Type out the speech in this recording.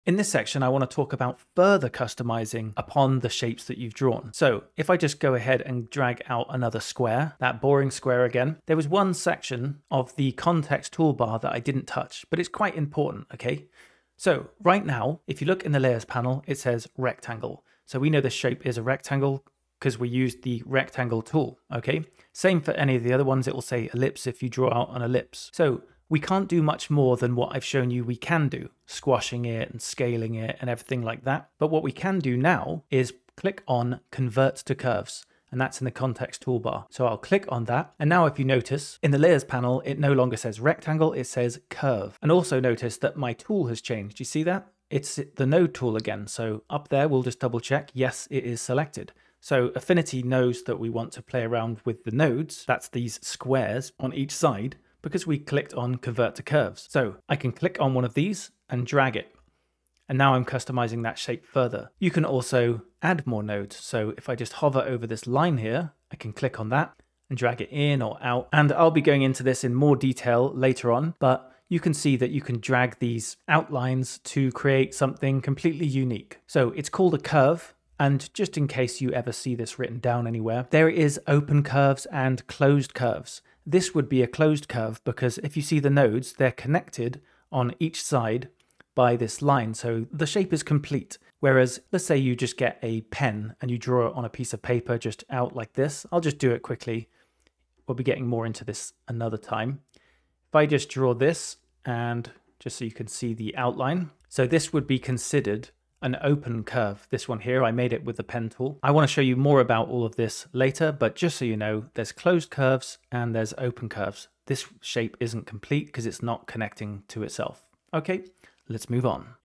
In this section, I want to talk about further customizing upon the shapes that you've drawn. So if I just go ahead and drag out another square, that boring square again, there was one section of the context toolbar that I didn't touch, but it's quite important, okay? So right now, if you look in the layers panel, it says rectangle. So we know this shape is a rectangle because we used the rectangle tool, okay? Same for any of the other ones, it will say ellipse if you draw out an ellipse. So we can't do much more than what I've shown you we can do, squashing it and scaling it and everything like that. But what we can do now is click on Convert to Curves, and that's in the context toolbar. So I'll click on that. And now if you notice, in the layers panel, it no longer says rectangle, it says curve. And also notice that my tool has changed. You see that? It's the node tool again. So up there, we'll just double check. Yes, it is selected. So Affinity knows that we want to play around with the nodes. That's these squares on each side, because we clicked on Convert to Curves. So I can click on one of these and drag it. And now I'm customizing that shape further. You can also add more nodes. So if I just hover over this line here, I can click on that and drag it in or out. And I'll be going into this in more detail later on, but you can see that you can drag these outlines to create something completely unique. So it's called a curve. And just in case you ever see this written down anywhere, there is open curves and closed curves. This would be a closed curve because if you see the nodes, they're connected on each side by this line. So the shape is complete. Whereas let's say you just get a pen and you draw it on a piece of paper just out like this. I'll just do it quickly. We'll be getting more into this another time. If I just draw this and just so you can see the outline. So this would be considered an open curve. This one here, I made it with the pen tool. I want to show you more about all of this later, but just so you know, there's closed curves and there's open curves. This shape isn't complete because it's not connecting to itself. Okay, let's move on.